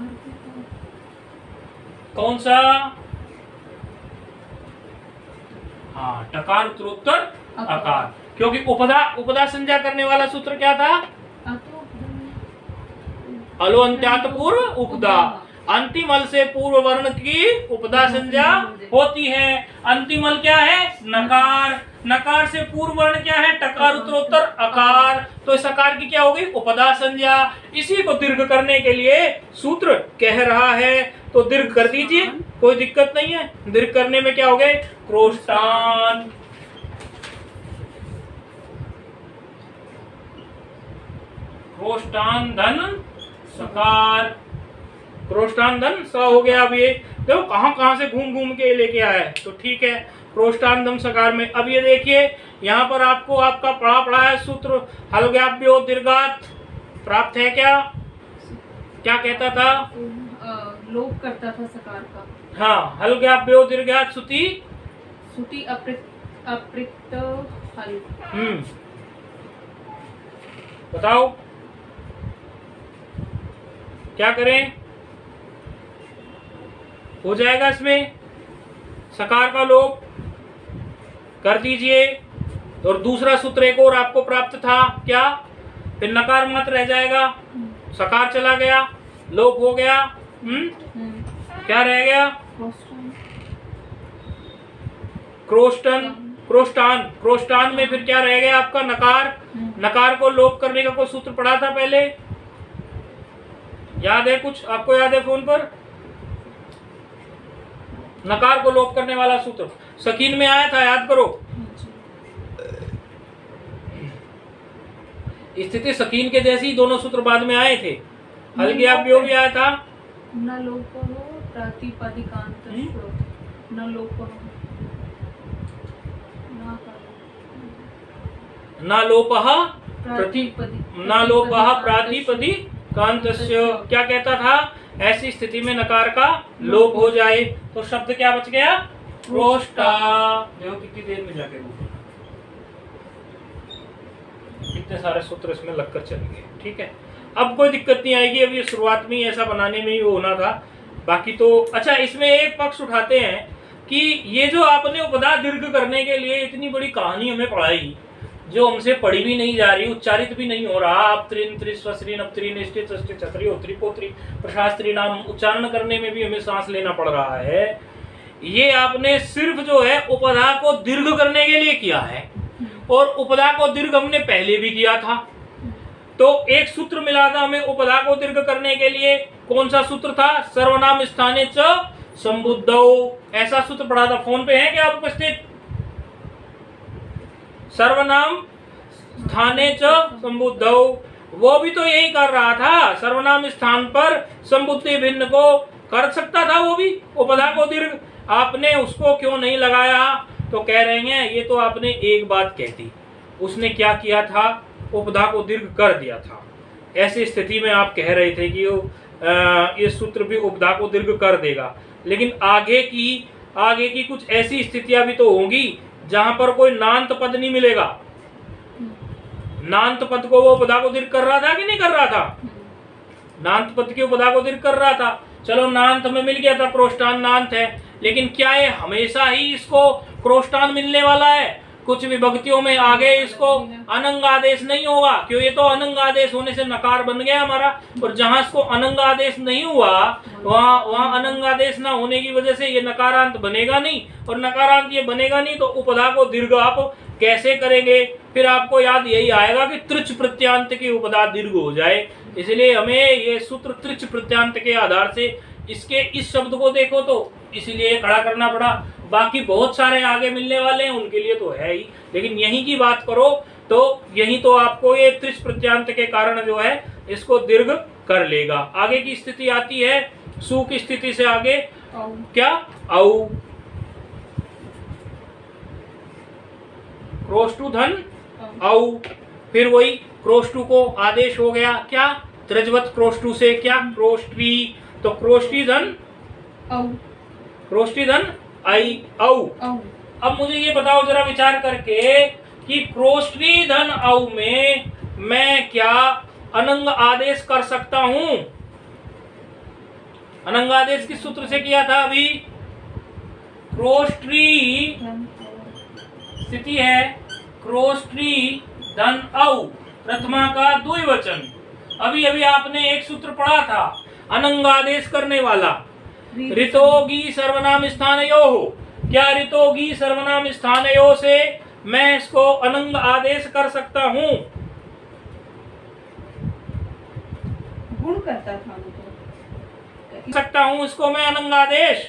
कौन सा? हाँ, टकार उत्तरोत्तर अकार। क्योंकि उपधा संज्ञा करने वाला सूत्र क्या था? अलो अंत्यात पूर्व उपदा। अंतिम अल से पूर्व वर्ण की उपदा संज्ञा होती है। अंतिम अल क्या है? नकार। नकार से पूर्व वर्ण क्या है? टकार उत्तरोत्तर अकार। तो इस अकार की क्या हो गई? उपदा संज्ञा। इसी को दीर्घ करने के लिए सूत्र कह रहा है, तो दीर्घ कर दीजिए, कोई दिक्कत नहीं है। दीर्घ करने में क्या हो गए? क्रोष्टान। क्रोष्टान धन सकार। क्रोष्टान धन स हो गया। अब ये देखो कहाँ से घूम घूम के लेके आया है, तो ठीक है क्रोष्टान धन सकार में। अब ये देखिए यहाँ पर आपको आपका पढ़ा है सूत्र हलगाभ्यो दीर्घात प्राप्त है। क्या क्या कहता था? लोप करता था सकार का। हाँ, हलगाभ्यो दीर्घात सुति सुति अप्रिक्त हल। बताओ क्या करें? हो जाएगा इसमें सकार का लोप कर दीजिए। और दूसरा सूत्र एक और आपको प्राप्त था, क्या? फिर नकार मात्र रह जाएगा, सकार चला गया, लोप हो गया। क्या रह गया? क्रोष्टन क्रोष्टान। क्रोष्टान में फिर क्या रह गया आपका? नकार। नकार को लोप करने का कोई सूत्र पढ़ा था पहले, याद है? कुछ आपको याद है फोन पर? नकार को लोप करने वाला सूत्र सकीन में आया था, याद करो। स्थिति सकीन के जैसी दोनों सूत्र बाद में आए थे। हलगाभ्यो भी आया था। न लोपः प्रातिपदिकांत न लोपः न लोपः प्रातिपदिकांतस्य। क्या कहता था? ऐसी स्थिति में नकार का लोप हो जाए तो शब्द क्या बच गया? क्रोष्टा। देखो कितनी देर में जाके कितने सारे सूत्र इसमें लगकर चले गए। ठीक है, अब कोई दिक्कत नहीं आएगी। अब ये शुरुआत में ही ऐसा बनाने में ही होना था, बाकी तो अच्छा। इसमें एक पक्ष उठाते हैं कि ये जो आपने उपधा दीर्घ करने के लिए इतनी बड़ी कहानी हमें पढ़ाई, जो हमसे पढ़ी भी नहीं जा रही, उच्चारित भी नहीं हो रहा। आप त्रिन त्रिस्वश्री नप्त्री निष्ठित छत्री होत्री पोत्री प्रशास्त्री नाम उच्चारण करने में भी हमें सांस लेना पड़ रहा है। ये आपने सिर्फ जो है उपधा को दीर्घ करने के लिए किया है, और उपधा को दीर्घ हमने पहले भी किया था। तो एक सूत्र मिला था हमें उपधा को दीर्घ करने के लिए। कौन सा सूत्र था? सर्वनाम स्थाने च संबुद्धौ। ऐसा सूत्र पढ़ा था। फोन पे है क्या आप उपस्थित? सर्वनाम स्थाने च संबुद्धौ, वो भी तो यही कर रहा था। सर्वनाम स्थान पर संबुद्धि भिन्न को कर सकता था वो भी, उपधा को दीर्घ। आपने उसको क्यों नहीं लगाया? तो कह रहे हैं ये तो आपने एक बात कह दी, उसने क्या किया था? उपधा को दीर्घ कर दिया था। ऐसी स्थिति में आप कह रहे थे कि ये सूत्र भी उपधा को दीर्घ कर देगा, लेकिन आगे की कुछ ऐसी स्थितियां भी तो होंगी जहां पर कोई नांत पद नहीं मिलेगा। नांत पद को वो उपधा को दीर्घ कर रहा था कि नहीं कर रहा था? नांत पद की उपधा को दीर्घ कर रहा था। चलो नांत में मिल गया था, क्रोष्टान नांत है, लेकिन क्या ये हमेशा ही इसको क्रोष्टान मिलने वाला है? कुछ विभक्तियों में आगे इसको अनंग आदेश नहीं होगा, क्यों? ये तो अनंग आदेश होने से नकार बन गया हमारा। और जहां इसको अनंग आदेश नहीं हुआ वहां अनंग आदेश ना होने की वजह से ये नकारांत बनेगा नहीं, और नकारांत ये बनेगा नहीं तो उपधा को दीर्घ आप कैसे करेंगे? फिर आपको याद यही आएगा कि त्रिच प्रत्यांत की उपधा दीर्घ हो जाए। इसलिए हमें ये सूत्र त्रिच प्रत्यांत के आधार से इसके इस शब्द को देखो तो इसीलिए खड़ा करना पड़ा। बाकी बहुत सारे आगे मिलने वाले हैं, उनके लिए तो है ही, लेकिन यहीं की बात करो तो यहीं तो आपको ये त्रिच प्रत्यांत के कारण जो है इसको दीर्घ कर लेगा। आगे की स्थिति आती है सु की स्थिति से आगे क्या? औ। क्रोष्टु धन औ। फिर वही क्रोष्टु को आदेश हो गया क्या? त्रजवत क्रोष्टु से क्या? क्रोष्टी। तो क्रोष्टी धन औ। क्रोष्टी धन आई औ। अब मुझे ये बताओ जरा विचार करके कि क्रोष्टी धन औ में मैं क्या अनंग आदेश कर सकता हूं? अनंग आदेश किस सूत्र से किया था अभी? क्रोष्टी स्थिति है क्रोष्टी धन औ, प्रथमा का द्विवचन। अभी अभी आपने एक सूत्र पढ़ा था अनंग आदेश करने वाला, ऋतोगी सर्वनाम स्थानयोः। क्या ऋतोगी सर्वनाम स्थानयोः से मैं इसको अनंग आदेश कर सकता हूं? गुण करता था सकता हूं इसको मैं अनंग आदेश।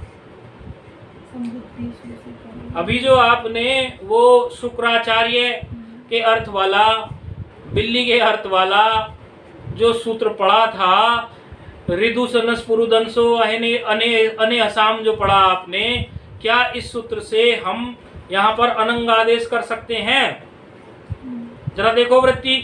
अभी जो आपने वो शुक्राचार्य के अर्थ वाला, बिल्ली के अर्थ वाला जो सूत्र पढ़ा था, ऋदु सनस पुरुदंसो अने अने अने असाम जो पढ़ा आपने, क्या इस सूत्र से हम यहाँ पर अनंगादेश कर सकते हैं? जरा देखो वृत्ति,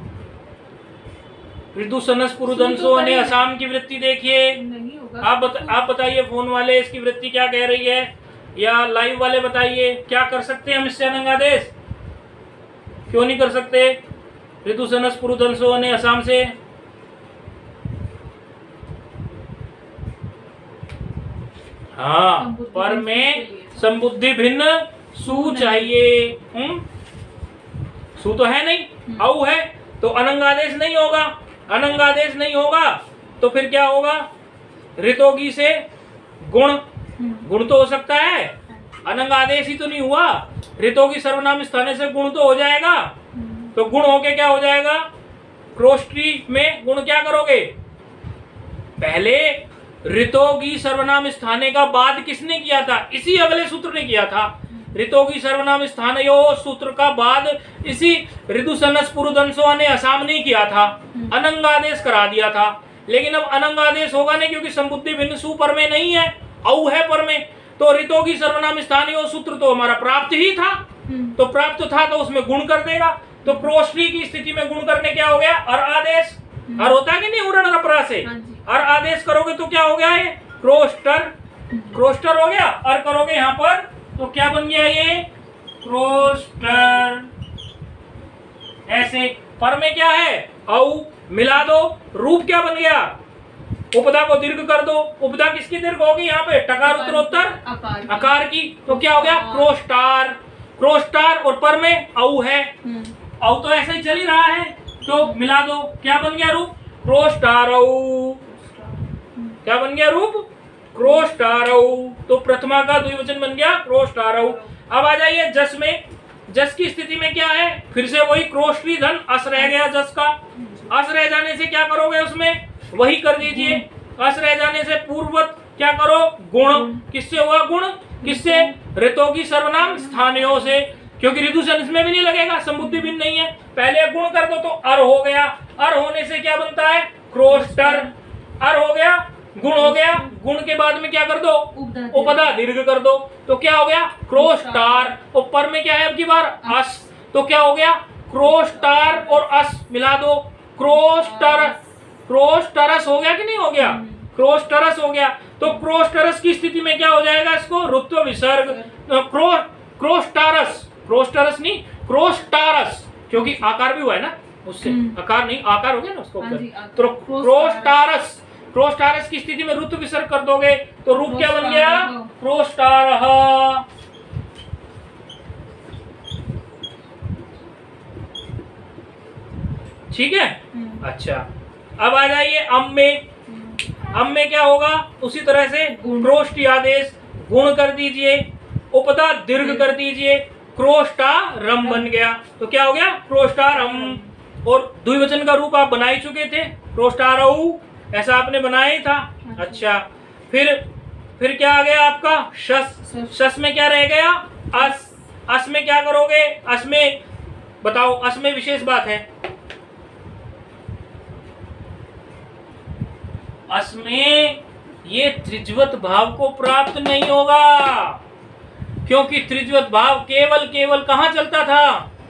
ऋदु सनस पुरुदंसो अने असाम की वृत्ति देखिए। नहीं होगा। आप बताइए, फोन वाले इसकी वृत्ति क्या कह रही है, या लाइव वाले बताइए, क्या कर सकते हैं हम इससे अनंगादेश? क्यों नहीं कर सकते ऋतु सनस पुरुदंसो अने असम से? हाँ, पर में संबुद्धि भिन्न सु चाहिए। सु तो है नहीं, औ है, तो अनंगादेश नहीं होगा। अनंगादेश नहीं होगा तो फिर क्या होगा? ऋतोगी से गुण, गुण तो हो सकता है, अनंगादेश ही तो नहीं हुआ। ऋतोगी सर्वनाम स्थाने से गुण तो हो जाएगा, तो गुण होके क्या हो जाएगा? क्रोष्टी में गुण क्या करोगे? पहले ऋतोगी सर्वनाम स्थाने का बाद किसने किया था? इसी अगले सूत्र ने किया था। ऋतोगी सर्वनाम स्थानयो सूत्र का बाद इसी ऋतु सनस पुरुदंसो ने असाम ने किया था, अनंगादेश करा दिया था। लेकिन अब अनंगादेश होगा नहीं, क्योंकि संबुद्धि भिन्न सु पर में नहीं है, औ है पर में। तो ऋतोगी सर्वनाम स्थानीय सूत्र तो हमारा प्राप्त ही था, तो प्राप्त था तो उसमें गुण कर देगा। तो क्रोष्टी की स्थिति में गुण करने क्या हो गया? अर आदेश। अर होता है कि नहीं उड़न रपरा से? अर आदेश करोगे तो क्या हो गया? ये क्रोस्टर, क्रोस्टर हो गया। अर करोगे यहाँ पर तो क्या बन गया? ये क्रोस्टर। ऐसे पर में क्या है? औ मिला दो, रूप क्या बन गया? उपदा को दीर्घ कर दो। उपदा किसकी दीर्घ होगी? यहाँ पे टकार उत्तरोत्तर अकार की, तो क्या हो गया? क्रोस्टार। क्रोस्टार और पर में औ है, औ तो ऐसे ही चल ही रहा है, तो मिला दो, क्या बन गया रूप? क्रोस्टारौ। क्या बन गया रूप? क्रोस्टारौ। तो प्रथमा का द्विवचन बन गया क्रोस्टारौ। अब आ जाइए जस में। जस की स्थिति में क्या है? फिर से वही क्रोष्टी धन अस रह गया जस का। अस रह जाने से क्या करोगे? उसमें वही कर दीजिए। अस रह जाने से पूर्ववत क्या करो? गुण। किससे हुआ गुण? किससे? ऋतोगी सर्वनाम स्थानियों से, क्योंकि ऋतु से इसमें भी नहीं लगेगा, संबुद्धि भी नहीं है। पहले गुण कर दो तो अर हो गया। अर होने से क्या बनता है? क्रोस्टर। अर हो गया, गुण हो गया। गुण के बाद में क्या कर दो? उपदा दीर्घ कर दो, तो क्या हो गया? क्रोस्टार। और पर में क्या है अब की बार? अस। तो क्या हो गया? क्रोस्टार और अस मिला दो, क्रोस्टरस। क्रोस्टरस हो गया कि नहीं हो गया? क्रोस्टरस हो गया। तो क्रोस्टरस की स्थिति में क्या हो जाएगा? इसको रुत्व विसर्ग। क्रोस्टारस, क्रोस्टरस नहीं, क्रोस्टारस, क्योंकि आकार भी हुआ है ना उससे। आकार नहीं, आकार हो गया ना उसको। तो क्रोस्टारस, क्रोस्टारस की स्थिति में रुत्व विसर्ग कर दोगे तो रूप क्या बन गया? क्रोस्टारः। ठीक है। अच्छा, अब आ जाइए अम में। अम में क्या होगा? उसी तरह से क्रोष्टी आदेश, गुण कर दीजिए, उपदा दीर्घ कर दीजिए, क्रोष्टारम बन गया। तो क्या हो गया? क्रोष्टारम। और द्विवचन का रूप आप बना ही चुके थे, क्रोष्टारऊ, ऐसा आपने बनाया ही था। अच्छा, फिर क्या आ गया आपका? शस। शस में क्या रह गया? अस। अस में क्या करोगे? अस में बताओ, अस में विशेष बात है। अस में ये त्रिज्वत भाव को प्राप्त नहीं होगा, क्योंकि त्रिज्वत भाव केवल कहां चलता था?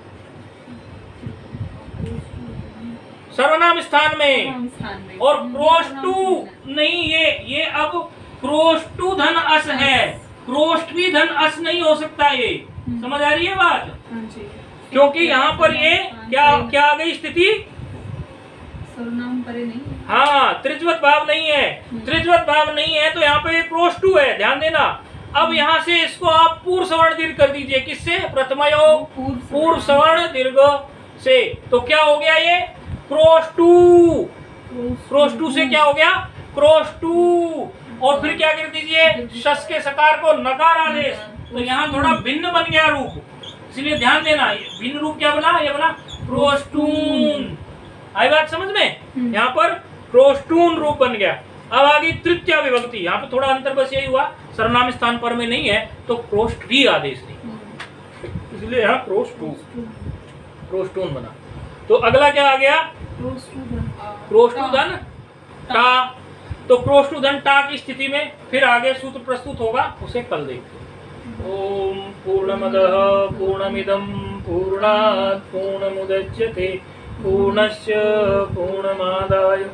सर्वनाम स्थान में। और क्रोष्टु नहीं, ये अब क्रोष्टु धन अस है, क्रोष्टवी धन अस नहीं हो सकता। ये समझ आ रही है बात? क्योंकि यहाँ पर ये क्या आ गई स्थिति? सर्वनाम परे नहीं। हाँ, त्रिज्वत भाव नहीं है। त्रिज्वत भाव नहीं है तो यहाँ पे क्रोष्टु है, ध्यान देना। अब यहाँ से इसको आप पूर्व सवर्ण दीर्घ कर दीजिए। किससे? प्रथमयो पूर्व सवर्ण दीर्घ से। तो क्या हो गया? ये क्रोष्टु। क्रोष्टु से क्या हो गया? क्रोष्टु। और फिर क्या कर दीजिए? शस के सकार को नकार आदेश। तो यहाँ थोड़ा भिन्न बन गया रूप, इसलिए ध्यान देना। भिन्न रूप क्या बना? ये बना क्रोष्टून। आई बात समझ में? यहाँ पर क्रोष्टून रूप बन गया। अब आ गई तृतीय विभक्ति। यहाँ पे थोड़ा अंतर बस यही हुआ, सर्वनाम स्थान पर में नहीं है तो क्रोष्टी आदेश नहीं, इसलिए यहाँ क्रोष्टून बना। तो अगला क्या आ गया? क्रोष्टूधन टा। तो क्रोष्णुधन टा की स्थिति में फिर आगे सूत्र प्रस्तुत होगा, उसे कल देखते हैं। ओम पूर्णमदः पूर्णमिदं पूर्णात् पूर्णमुदच्यते पूर्णस्य पूर्णमादाय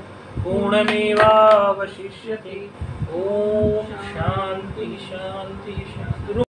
पूर्णमेवावशिष्यते। ओम शांति शांति शांति।